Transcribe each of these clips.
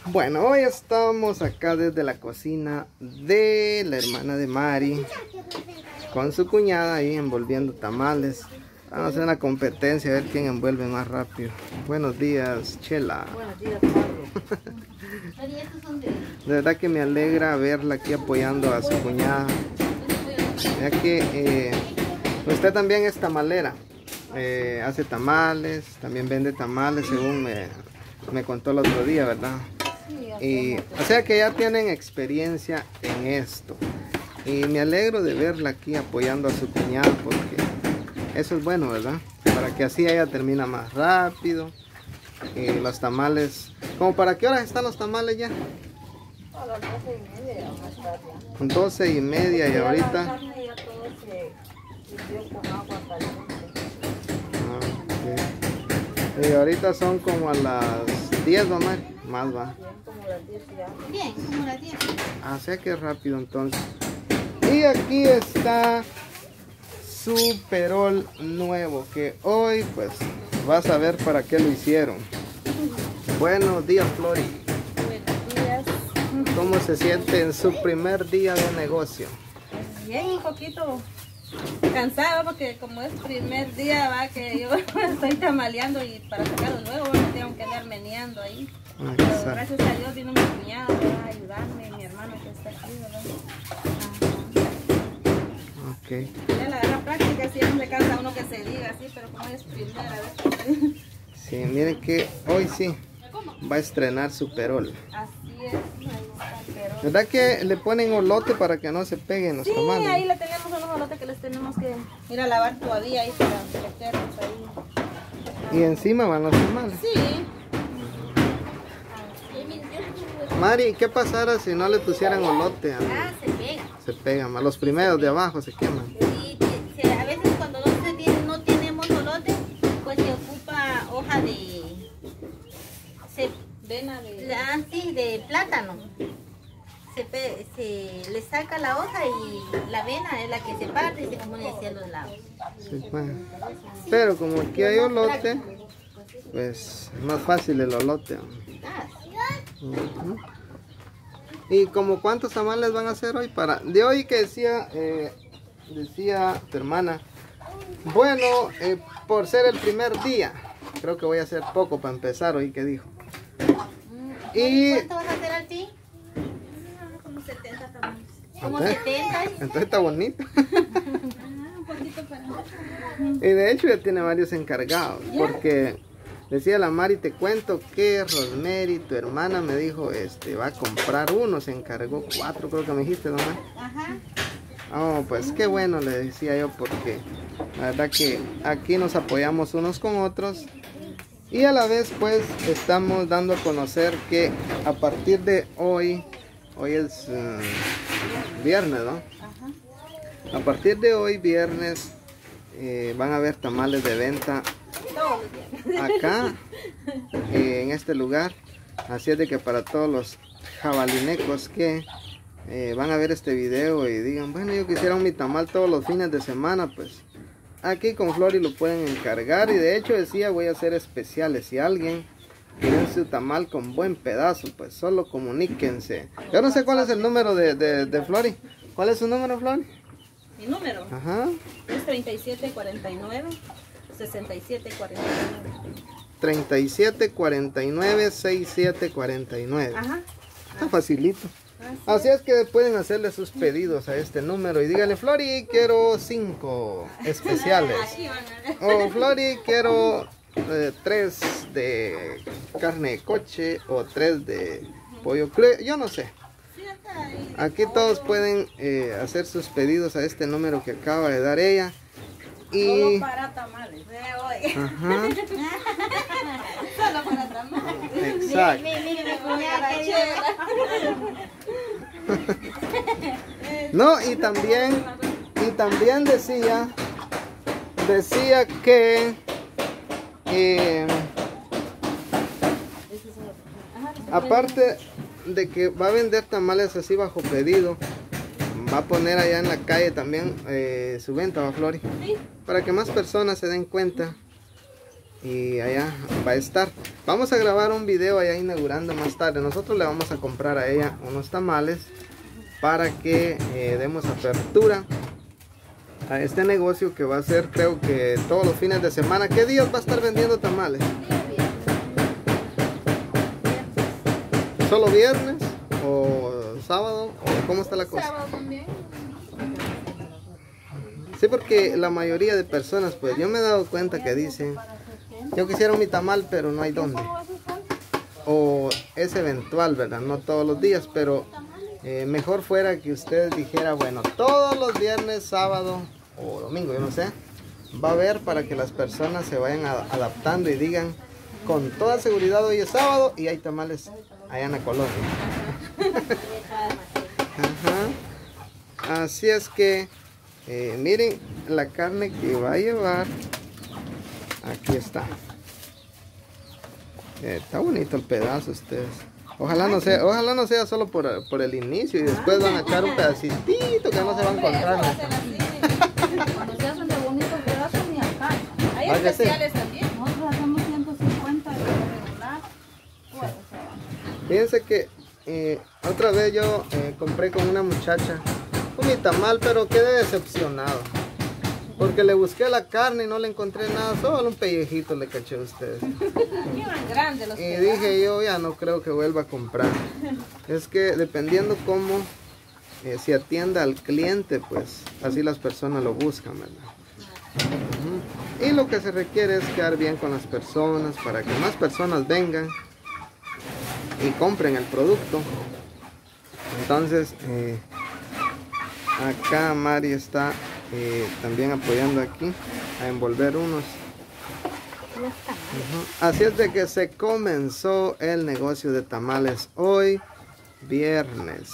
Bueno, hoy estamos acá desde la cocina de la hermana de Mari con su cuñada ahí envolviendo tamales. Vamos a hacer una competencia a ver quién envuelve más rápido. Buenos días, Chela. Buenos días, Pablo. De verdad que me alegra verla aquí apoyando a su cuñada, ya que usted también es tamalera. Hace tamales, también vende tamales según me contó el otro día, ¿verdad? Y, o sea que ya tienen experiencia en esto. Y me alegro de verla aquí apoyando a su cuñada porque eso es bueno, ¿verdad? Para que así ella termina más rápido. Y los tamales, ¿como para qué horas están los tamales ya? A las 12:30 ya más tarde. 12:30 y ahorita... La carne ya todo se hirvió con agua caliente. Y ahorita son como a las 10, mamá. Más va. Bien, como las 10 ya. Bien, como las 10. Ah, sea que rápido entonces. Y aquí está su perol nuevo, que hoy pues vas a ver para qué lo hicieron. Buenos días, Flori. Buenos días. ¿Cómo se siente en su primer día de negocio? Bien, un poquito cansado porque como es primer día va que yo estoy tamaleando y para sacarlo nuevo me tengo que andar meneando ahí. Pero gracias a Dios vino mi cuñado a ayudarme, mi hermano que está aquí, ¿verdad? Ok. Ya la práctica siempre cansa uno que se diga así, pero como es primera vez. Sí, miren que hoy sí va a estrenar su perol. Así es, ahí está el perol. ¿Verdad que le ponen olote para que no se peguen los Sí, tamales? ahí le tenemos unos olotes que les tenemos que ir a lavar todavía ahí para meterlos ahí. Y encima van los tamales. Sí. Mari, ¿qué pasara si no le pusieran olote? Se pega. Se pegan, más los primeros de abajo se queman. Y a veces cuando no tenemos olote, pues se ocupa hoja de... Vena de... sí, de plátano. Se le saca la hoja y la vena es la que se parte y se pone hacia los lados. Sí, bueno. Pero como aquí hay olote, pues es más fácil el olote. Ujú. ¿Y como cuántos tamales van a hacer hoy? De hoy que decía tu hermana, bueno, por ser el primer día, creo que voy a hacer poco para empezar hoy, que dijo. Y ¿Cuánto vas a hacer al ti? Como 70 tamales. Como 70. Entonces está bonito. Un poquito para... Y de hecho ya tiene varios encargados, porque decía la Mari, te cuento que Rosemary, tu hermana, me dijo, va a comprar uno, se encargó 4, creo que me dijiste, ¿no? Ajá. Oh, pues qué bueno, le decía yo, porque la verdad que aquí nos apoyamos unos con otros y a la vez pues estamos dando a conocer que a partir de hoy es viernes, ¿no? Ajá. A partir de hoy, viernes, van a haber tamales de venta acá, en este lugar. Así es de que para todos los jabalinecos que van a ver este video y digan, bueno, yo quisiera mi tamal todos los fines de semana, pues aquí con Flori lo pueden encargar. Y de hecho decía, voy a hacer especiales. Si alguien quiere su tamal con buen pedazo, pues solo comuníquense. Yo no sé cuál es el número de Flori. ¿Cuál es su número, Flori? Mi número Ajá. es 3749 6749. 3749 6749. Ajá. Está facilito. Así es que pueden hacerle sus pedidos a este número y díganle, Flori, quiero 5 especiales. Aquí van a ver. O Flori, quiero 3 de carne de coche o 3 de pollo crudo. Yo no sé. Aquí todos pueden hacer sus pedidos a este número que acaba de dar ella. Y... Solo para tamales, hoy. Ajá. Solo para tamales. Exacto. Mire, mi cuñada que No, y también decía que aparte de que va a vender tamales así bajo pedido, va a poner allá en la calle también su venta, ¿va, Flori? Sí. Para que más personas se den cuenta y allá va a estar. Vamos a grabar un video allá inaugurando más tarde. Nosotros le vamos a comprar a ella unos tamales para que demos apertura a este negocio que va a ser, creo que todos los fines de semana. ¿Qué días va a estar vendiendo tamales? ¿Solo viernes o sábado? ¿O cómo está la cosa? Sábado también. Sí, porque la mayoría de personas, pues yo me he dado cuenta que dicen, yo quisiera mi tamal, pero no hay dónde. O es eventual, ¿verdad? No todos los días, pero mejor fuera que usted dijera, bueno, todos los viernes, sábado o domingo, yo no sé, va a haber, para que las personas se vayan adaptando y digan, con toda seguridad hoy es sábado y hay tamales allá en la colonia. Ajá. Así es que miren la carne que va a llevar. Aquí está. Está bonito el pedazo, ustedes. Ojalá no sea solo por el inicio y después van a echar un pedacito que no se va a encontrar. Cuando se hacen de bonitos pedazos ni acá. Hay ¿Ah, que sí? especiales también. Nosotros hacemos 150 de regular. Pues, Fíjense que otra vez yo compré con una muchacha un tamal, pero quedé decepcionado. Porque le busqué la carne y no le encontré nada, solo un pellejito le caché a ustedes. eran grandes los Y pedazos. dije yo, ya no creo que vuelva a comprar. Es que dependiendo cómo se atienda al cliente, pues así las personas lo buscan, ¿verdad? Y lo que se requiere es quedar bien con las personas para que más personas vengan y compren el producto. Entonces acá Mari está también apoyando aquí a envolver unos. Así es de que se comenzó el negocio de tamales hoy viernes.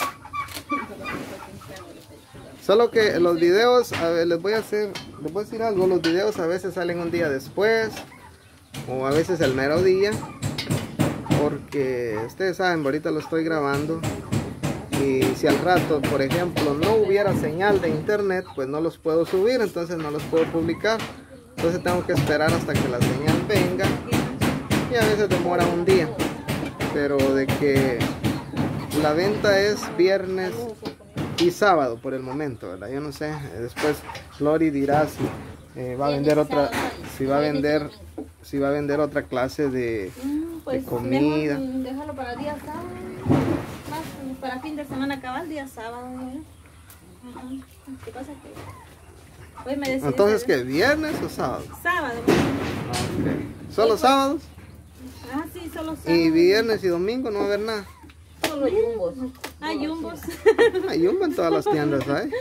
Solo que los videos, a ver, les voy a decir algo, los videos a veces salen un día después o a veces el mero día, porque ustedes saben, ahorita lo estoy grabando y si al rato, por ejemplo, no hubiera señal de internet, pues no los puedo subir, entonces no los puedo publicar. Entonces tengo que esperar hasta que la señal venga y a veces demora un día, pero de que la venta es viernes y sábado por el momento, ¿verdad? Yo no sé, después Flori dirá si va a vender otra, si va a vender otra clase de comida. Mejor déjalo para el día sábado. Más para fin de semana acabar el día sábado. ¿Qué pasa que hoy me decidí? Entonces, ¿qué? ¿Viernes o sábado? Sábado. Okay. ¿Solo sábados? Ah, sí, solo sábado. ¿Y viernes y domingo no va a haber nada? Solo yumbos. Ah, yumbos. Hay Jumbo en todas las tiendas, ¿sabes?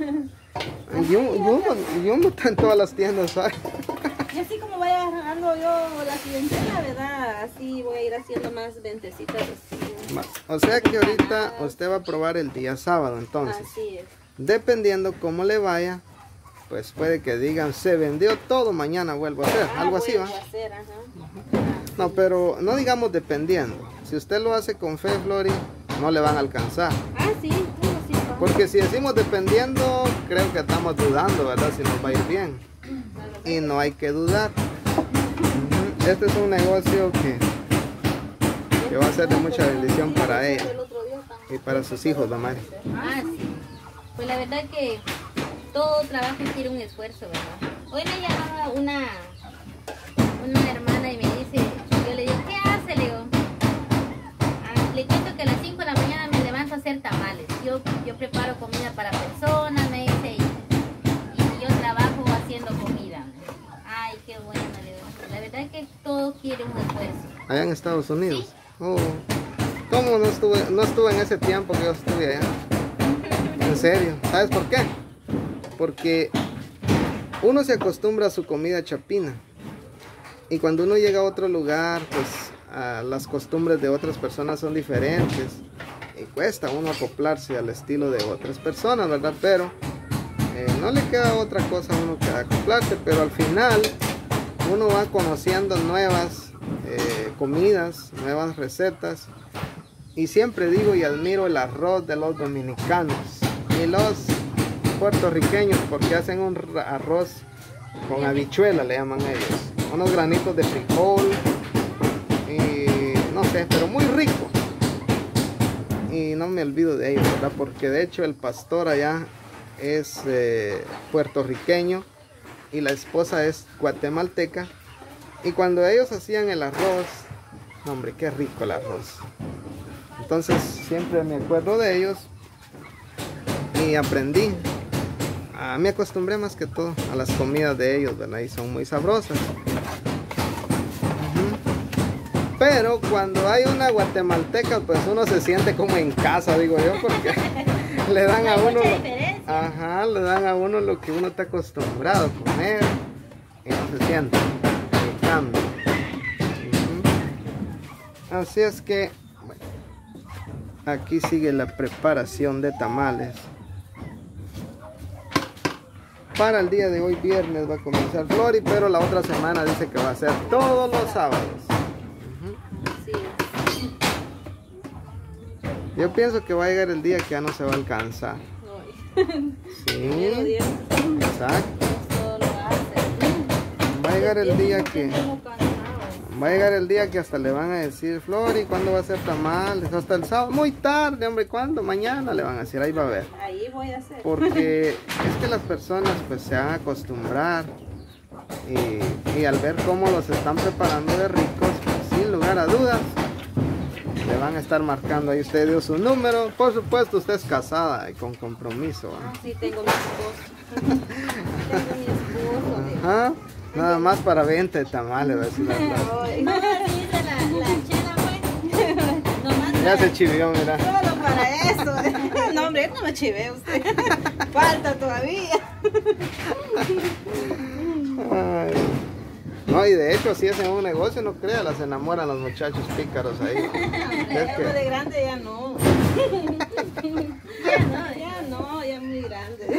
Jumbo está en todas las tiendas, ¿sabes? Y así como vaya agarrando yo la clientela, ¿verdad? Así voy a ir haciendo más ventecitas así. O sea que ahorita usted va a probar el día sábado, entonces. Así es. Dependiendo cómo le vaya, pues puede que digan, se vendió todo, mañana vuelvo a hacer. Algo así, ¿va? Voy a hacer, ajá. No, pero no digamos dependiendo. Si usted lo hace con fe, Flori, no le van a alcanzar. Ah, sí, todo sí. Porque si decimos dependiendo, creo que estamos dudando, ¿verdad? Si nos va a ir bien. Y no hay que dudar. Este es un negocio que va a ser de mucha bendición para ella y para sus hijos, la Mari. Ah, sí. Pues la verdad que todo trabajo tiene un esfuerzo, ¿verdad? Hoy me llamaba una hermana y me dice, yo le digo, ¿qué hace? Le digo, le cuento que a las 5 de la mañana me levanto a hacer tamales. Yo preparo comida para personas, me dice, y yo trabajo haciendo comida. Ay, qué bueno, le digo. La verdad es que todo quiere un esfuerzo. Allá en Estados Unidos. Sí. Oh. ¿Cómo no estuve en ese tiempo que yo estuve allá? En serio. ¿Sabes por qué? Porque uno se acostumbra a su comida chapina. Y cuando uno llega a otro lugar, pues las costumbres de otras personas son diferentes. Y cuesta uno acoplarse al estilo de otras personas, ¿verdad? Pero no le queda otra cosa a uno que acoplarse. Pero al final uno va conociendo nuevas comidas, nuevas recetas. Y siempre digo y admiro el arroz de los dominicanos y los puertorriqueños, porque hacen un arroz con habichuela, le llaman ellos. unos granitos de frijol, y no sé, pero muy rico. Y no me olvido de ellos, ¿verdad? Porque de hecho el pastor allá es puertorriqueño y la esposa es guatemalteca. Y cuando ellos hacían el arroz, hombre, qué rico el arroz. Entonces siempre me acuerdo de ellos y aprendí. Me acostumbré más que todo a las comidas de ellos, ¿verdad? Y son muy sabrosas. Pero cuando hay una guatemalteca, pues uno se siente como en casa, digo yo, porque le dan a uno, le dan a uno lo que uno está acostumbrado a comer y no se siente el cambio. Así es que, bueno, aquí sigue la preparación de tamales. Para el día de hoy, viernes, va a comenzar Flori, pero la otra semana dice que va a ser todos los sábados. Yo pienso que va a llegar el día que ya no se va a alcanzar. Sí, exacto. Va a llegar el día que... Va a llegar el día que hasta le van a decir, Flori, ¿cuándo va a ser tamales? Hasta el sábado, muy tarde, hombre, ¿cuándo? Mañana le van a decir, ahí va a ver. Ahí voy a hacer. Porque es que las personas pues se van a acostumbrar y al ver cómo los están preparando de ricos, pues, sin lugar a dudas, le van a estar marcando ahí. Usted dio su número, por supuesto usted es casada y con compromiso. Sí, tengo mi esposo. Tengo mi esposo. Ajá. Nada más para 20 tamales, ¿verdad? Ya se chivió, mira. Solo para eso. No, hombre, no me chivé usted. Falta todavía. Ay. No, y de hecho, si hacen un negocio, no crea, las enamoran los muchachos pícaros ahí. Es que... de grande ya no. Ya muy grande.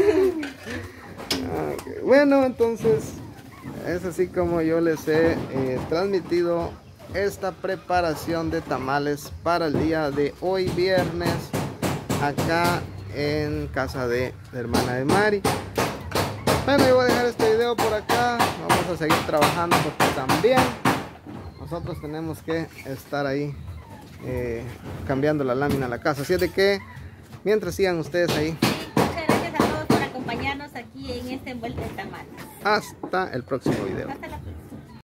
Okay. Bueno, entonces es así como yo les he transmitido esta preparación de tamales para el día de hoy, viernes, acá en casa de la hermana de Mari. Bueno, yo voy a dejar este video por acá. Vamos a seguir trabajando porque también nosotros tenemos que estar ahí cambiando la lámina a la casa. Así es de que mientras sigan ustedes ahí. Muchas gracias a todos por acompañarnos aquí en este envuelto de tamales. Hasta el próximo video. Hasta la